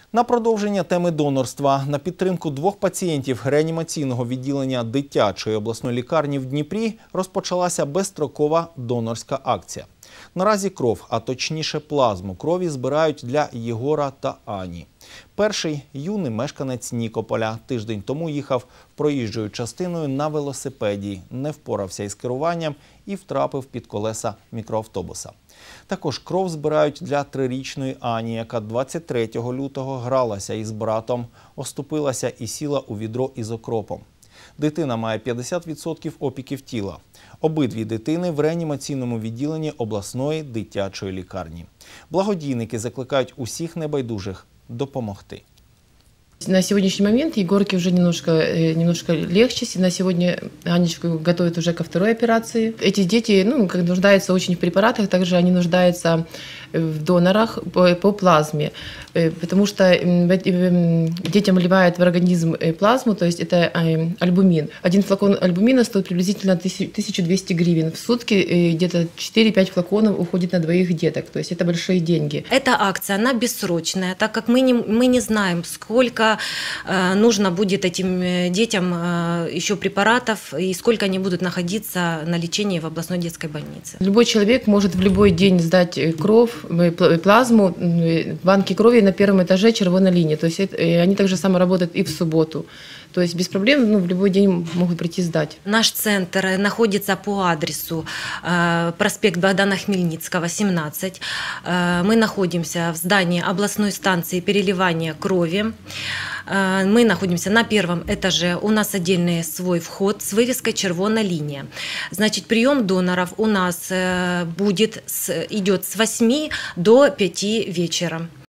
На продовження теми донорства, на підтримку 2 пацієнтів реанімаційного відділення дитячої обласної лікарні в Дніпрі розпочалася безстрокова донорська акція. Наразі кров, а точніше плазму крові, збирають для Єгора та Ані. Перший – юний мешканець Нікополя. Тиждень тому їхав проїжджою частиною на велосипеді, не впорався із керуванням і втрапив під колеса мікроавтобуса. Також кров збирають для 3-річної Ані, яка 23 лютого гралася із братом, оступилася і сіла у відро із окропом. Дитина має 50% опіків тіла. Обидві дитини в реанімаційному відділенні обласної дитячої лікарні. Благодійники закликають усіх небайдужих допомогти. На сегодняшний момент Егорке уже немножко легче. На сегодня Анечку готовят уже ко второй операции. Эти дети нуждаются очень в препаратах, также они нуждаются в донорах по плазме, потому что детям вливают в организм плазму, то есть это альбумин. Один флакон альбумина стоит приблизительно 1200 гривен. В сутки где-то 4-5 флаконов уходит на 2 деток, то есть это большие деньги. Эта акция, она бессрочная, так как мы не знаем, сколько нужно будет этим детям еще препаратов и сколько они будут находиться на лечении в областной детской больнице. Любой человек может в любой день сдать кровь, плазму, банки крови на 1-м этаже червоной линии. То есть они также само работают и в субботу. То есть без проблем в любой день могут прийти сдать. Наш центр находится по адресу проспект Богдана Хмельницкого, 17. Мы находимся в здании областной станции переливания крови. Мы находимся на 1-м этаже. У нас отдельный свой вход с вывеской «Червона линия». Значит, прием доноров у нас идет с 8 до 5 вечера.